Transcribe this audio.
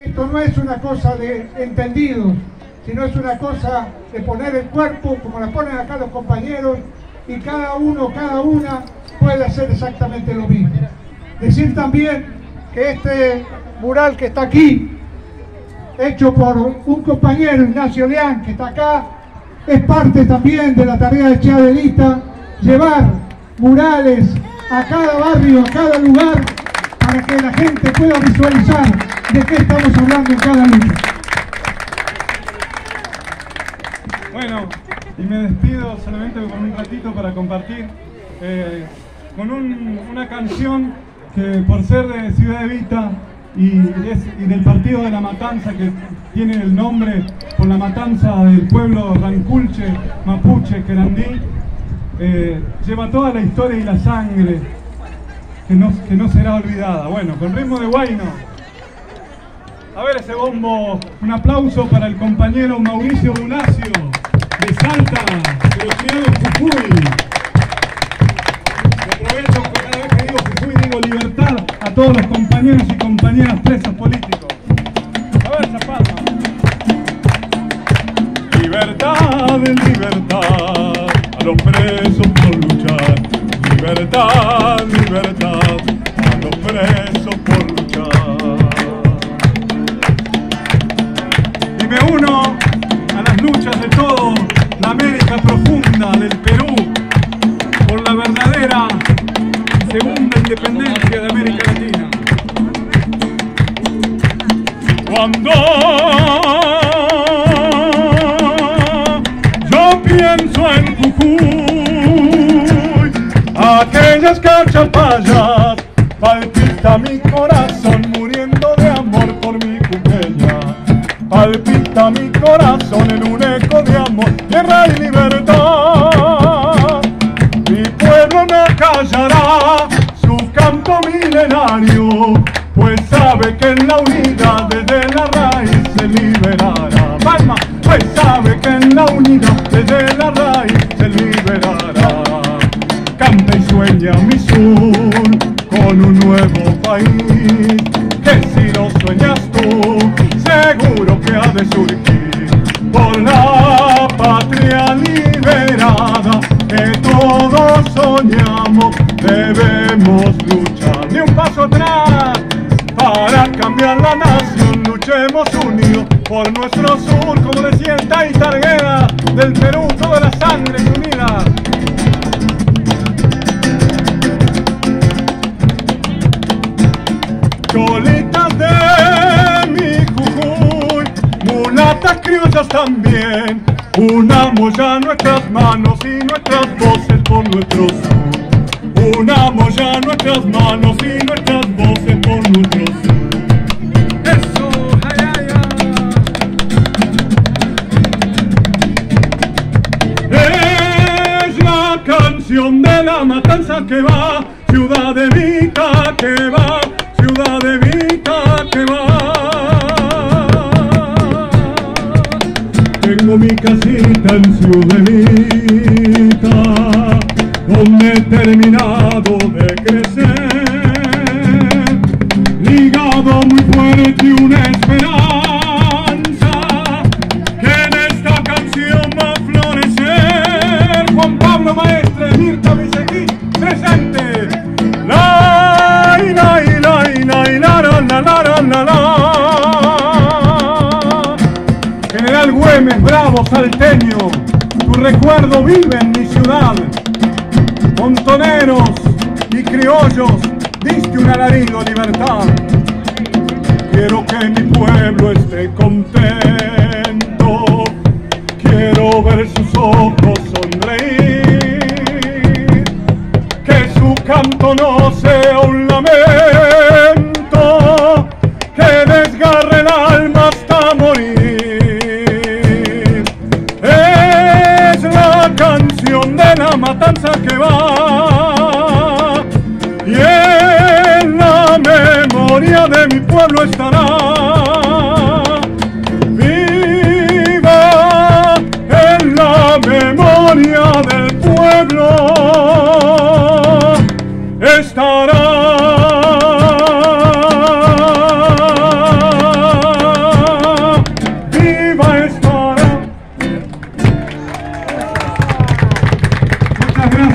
Esto no es una cosa de entendidos, sino es una cosa de poner el cuerpo, como la ponen acá los compañeros, y cada uno, cada una puede hacer exactamente lo mismo. Decir también que este mural que está aquí, hecho por un compañero, Ignacio Leán, que está acá, es parte también de la tarea de Chiavelita, llevar murales a cada barrio, a cada lugar, para que la gente pueda visualizar de qué estamos hablando en cada lucha. Bueno, y me despido solamente con un ratito para compartir con una canción que, por ser de Ciudad Evita y del partido de La Matanza, que tiene el nombre por la matanza del pueblo Ranculche, Mapuche, Querandí, lleva toda la historia y la sangre que no será olvidada. Bueno, con ritmo de huayno. A ver ese bombo. Un aplauso para el compañero Mauricio Bunacio, de Salta, de los criados Jujuy. Aprovecho que cada vez que digo Jujuy digo libertad a todos los compañeros y compañeras presos políticos. A ver esa palma. Libertad en libertad a los presos por luchar. Libertad, libertad a los presos por luchar. Y me uno a las luchas de toda la América profunda del Perú por la verdadera segunda independencia de América Latina. Cuando yo pienso en Jujuy, aquellas cachapayas, palpita mi corazón muriendo de amor por mi jujeña. Palpita mi corazón en un eco de amor, guerra y libertad. Mi pueblo no callará su canto milenario, pues sabe que en la unidad desde la raíz se liberará. Palma, pues sabe que en la unidad desde la raíz se liberará. Canta y sueña mi sur con un nuevo país, que si lo sueñas tú, seguro que ha de surgir por la patria liberada que todos soñamos. Debemos luchar, ni un paso atrás, para cambiar la nación. Luchemos unidos por nuestro sur, como decía el Tai Targuera del Perú, toda la sangre es unida. Cholitas de mi Jujuy, mulatas criollas también, unamos ya nuestras manos y nuestras voces por nuestro sur. Unamos ya nuestras manos y nuestras voces por nuestro sur. ¡Eso! ¡Ay, ay, ay! Es la canción de la matanza que va, Ciudad Evita que va, Ciudad Evita que va. Tengo mi casita en Ciudad Evita, donde he terminado de crecer, ligado muy fuerte una esperanza, que en esta canción va a florecer. Juan Pablo Maestre, Mirta Visequí, presente. La, la, la, la, la, la, la, la, la. General Güemes, bravo salteño, tu recuerdo vive en mi ciudad. Montoneros y criollos, diste un alarido a libertad. Quiero que mi pueblo esté contento, quiero ver sus ojos sonreír, que su canto no sea un lamento, que desgarre el alma hasta morir. Es la canción de la matanza que va, y en la memoria de mi pueblo estará. Viva en la memoria del pueblo estará. Muchas gracias.